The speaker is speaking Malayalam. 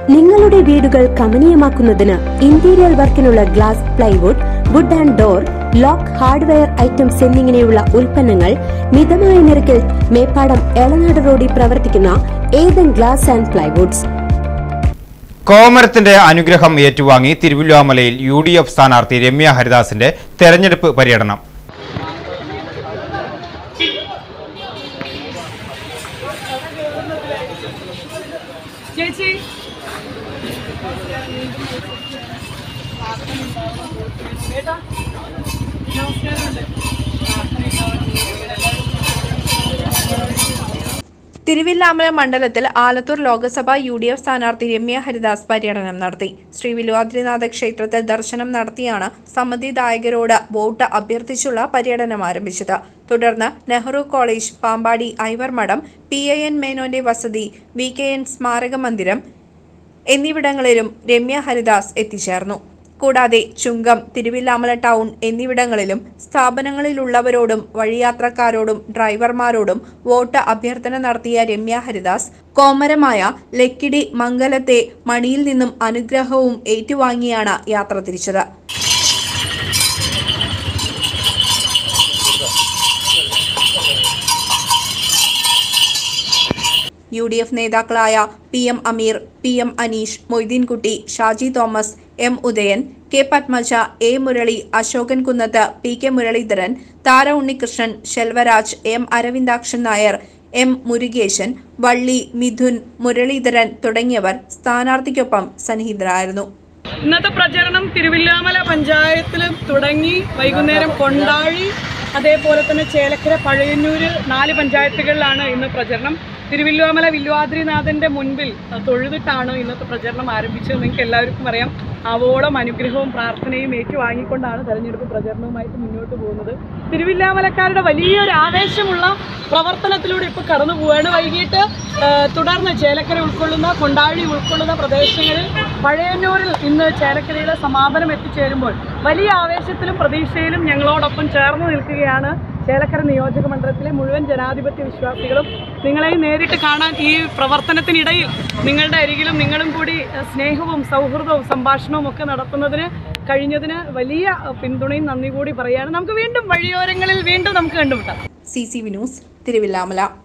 നിങ്ങളുടെ വീടുകൾ കമനീയമാക്കുന്നതിന് ഇന്റീരിയർ വർക്കിനുള്ള glass, plywood, wood and door, lock, hardware items എന്നിങ്ങനെയുള്ള ഉൽപ്പന്നങ്ങൾ മിതമായ നിരക്കിൽ മേപ്പാടം എളനാട് റോഡിൽ പ്രവർത്തിക്കുന്ന ഏതൻ ഗ്ലാസ് ആൻഡ് പ്ലൈവുഡ്സ്. കോമരത്തിന്റെ അനുഗ്രഹം ഏറ്റുവാങ്ങി തിരുവല്ലോമലയിൽ UDF സ്ഥാനാർത്ഥി രമ്യ ഹരിദാസിന്റെ തെരഞ്ഞെടുപ്പ് പര്യടനം. തിരുവില്ലാമല മണ്ഡലത്തിൽ ആലത്തൂർ ലോക്സഭ UDF സ്ഥാനാർത്ഥി രമ്യ ഹരിദാസ് പര്യടനം നടത്തി. ശ്രീ വില്വാദ്രിനാഥ ക്ഷേത്രത്തിൽ ദർശനം നടത്തിയാണ് സമ്മതിദായകരോട് വോട്ട് അഭ്യർത്ഥിച്ചുള്ള പര്യടനം ആരംഭിച്ചത്. തുടർന്ന് നെഹ്റു കോളേജ്, പാമ്പാടി ഐവർ മഠം, PIN മേനോന്റെ വസതി, VKN സ്മാരക മന്ദിരം എന്നിവിടങ്ങളിലും രമ്യ ഹരിദാസ് എത്തിച്ചേർന്നു. കൂടാതെ ചുങ്കം, തിരുവില്ലാമല ടൗൺ എന്നിവിടങ്ങളിലും സ്ഥാപനങ്ങളിലുള്ളവരോടും വഴിയാത്രക്കാരോടും ഡ്രൈവർമാരോടും വോട്ട് അഭ്യർത്ഥന നടത്തിയ രമ്യ ഹരിദാസ് കോമരമായ ലക്കിടി മംഗലത്തെ മണിയിൽ നിന്നും അനുഗ്രഹവും ഏറ്റുവാങ്ങിയാണ് യാത്ര തിരിച്ചത്. UDF നേതാക്കളായ PM Ameer, PM Aneesh, Moideenkutty, Shaji Thomas, M Udayan, K Padmaja, A Murali, Ashokan Kunnath, PK Muraleedharan, Thara Unnikrishnan, Selvaraj, M Aravindakshan Nair, M Murugesan, Valli, Mithun, Muraleedharan തുടങ്ങിയവർ സ്ഥാനാർത്ഥിക്കൊപ്പം സന്നിഹിതരായിരുന്നു. ഇന്നത്തെ പ്രചരണം തിരുവില്ലാമല പഞ്ചായത്തിൽ തുടങ്ങി വൈകുന്നേരം കൊണ്ടാഴി, അതേപോലെ തന്നെ ചേലക്കര, പഴയന്നൂർ 4 പഞ്ചായത്തുകളിലാണ് ഇന്ന് പ്രചരണം. തിരുവില്ലോമല വില്വാദ്രിനാഥന്റെ മുൻപിൽ തൊഴുതിട്ടാണ് ഇന്നത്തെ പ്രചരണം ആരംഭിച്ചത്. നിങ്ങൾക്ക് എല്ലാവർക്കും അറിയാം, ആവോളം അനുഗ്രഹവും പ്രാർത്ഥനയും ഏറ്റുവാങ്ങിക്കൊണ്ടാണ് തെരഞ്ഞെടുപ്പ് പ്രചരണവുമായിട്ട് മുന്നോട്ട് പോകുന്നത്. തിരുവില്ലാമലക്കാരുടെ വലിയൊരു ആവേശമുള്ള പ്രവർത്തനത്തിലൂടെ ഇപ്പോൾ കടന്നു പോവുകയാണ്. വൈകിട്ട് തുടർന്ന് ചേലക്കര ഉൾക്കൊള്ളുന്ന, കൊണ്ടാഴി ഉൾക്കൊള്ളുന്ന പ്രദേശങ്ങളിൽ പഴയന്നൂരിൽ ഇന്ന് ചേലക്കരയുടെ സമാപനം എത്തിച്ചേരുമ്പോൾ വലിയ ആവേശത്തിലും പ്രതീക്ഷയിലും ഞങ്ങളോടൊപ്പം ചേർന്ന് നിൽക്കുകയാണ് ചേലക്കര നിയോജക മണ്ഡലത്തിലെ മുഴുവൻ ജനാധിപത്യ വിശ്വാസികളും. നിങ്ങളെ നേരിട്ട് കാണാൻ ഈ പ്രവർത്തനത്തിനിടയിൽ നിങ്ങളുടെ അരികിലും നിങ്ങളും കൂടി സ്നേഹവും സൗഹൃദവും സംഭാഷണവും ഒക്കെ നടത്തുന്നതിന് കഴിഞ്ഞതിന് വലിയ പിന്തുണയും നന്ദി കൂടി പറയുകയാണ്. നമുക്ക് വീണ്ടും വഴിയോരങ്ങളിൽ വീണ്ടും നമുക്ക് കണ്ടുമുട്ടാം. CCV news, Thiruvilwamala.